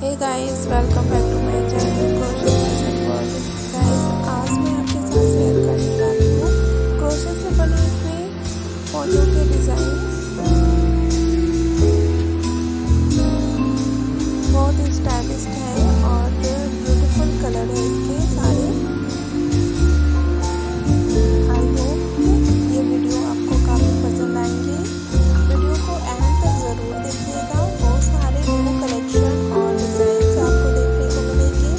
Hey guys, welcome back to my channel crochet guys. आज मैं आपके साथ शेयर करने वाली हूँ क्रोशिया से बने हुए पोंचों के डिज़ाइंस। बहुत ही स्टाइलिश है और ब्यूटीफुल कलर है इसके सारे। आई होप ये वीडियो आपको काफ़ी पसंद आएंगे। वीडियो को एंड तक ज़रूर देखिएगा। बहुत सारे न्यू कलेक्शन और डिज़ाइंस आपको देखने को मिलेंगे।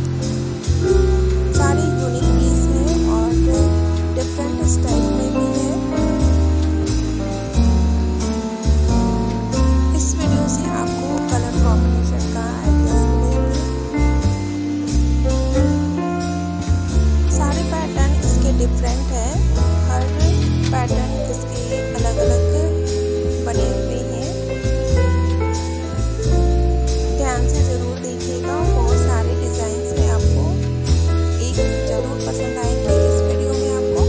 सारे यूनिक पीस हैं और डिफरेंट स्टाइल में भी है। इस वीडियो से आपको कलर कॉम्बिनेशन का आइडियाज मिलेंगे। सारे पैटर्न इसके डिफरेंट है। हर पैटर्न इसके अलग अलग बने हुए हैं। ध्यान से ज़रूर देखिएगा। बहुत सारे डिज़ाइंस हैं, आपको एक ज़रूर पसंद आएंगे इस वीडियो में आपको।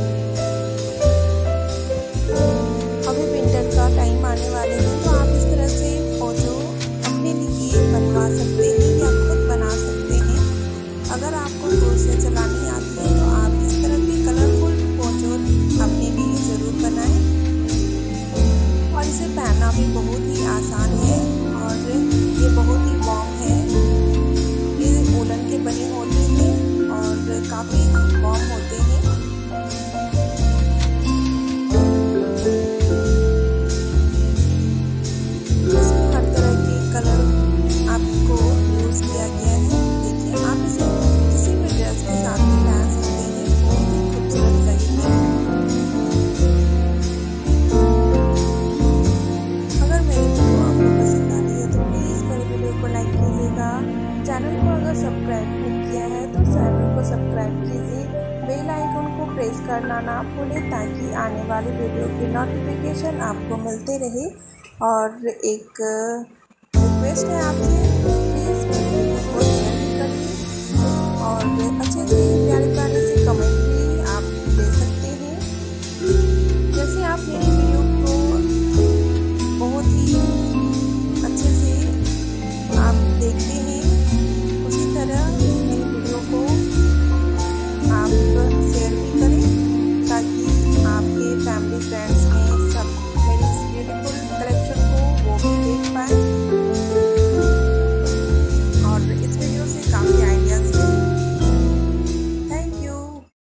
अभी विंटर का टाइम आने वाले हैं, तो आप इस तरह से पोंचो अपने लिए बनवा सकते हैं या खुद बना सकते हैं। अगर आपको क्रोशिया चलानी आती है तो आप इस तरह के कलरफुल पोंचो अपने लिए ज़रूर बनाएं। और इसे पहनना भी बहुत ही आसान है और ये बहुत ही वार्म है। ये वूलन के बने होते हैं और काफ़ी वार्म होते हैं। इसमें हर तरह के कलर आपको यूज़ किया गया है। देखिए, आप इसे किसी भी ड्रेस के साथ भी पहन सकते हैं, बहुत ही खूबसूरत लगेगी। अगर मेरी वीडियो आपको पसंद आ रही है तो प्लीज़ मेरे वीडियो को लाइक कीजिएगा। चैनल को अगर सब्सक्राइब नहीं किया है तो चैनल को सब्सक्राइब कीजिए। बेल आइकन को प्रेस करना ना भूलें ताकि आने वाली वीडियो की नोटिफिकेशन आपको मिलते रहे। और एक रिक्वेस्ट है आपसे, प्लीज़ मेरे वीडियो को शेयर भी करिए और अच्छे से प्यारे प्यारे से कमेंट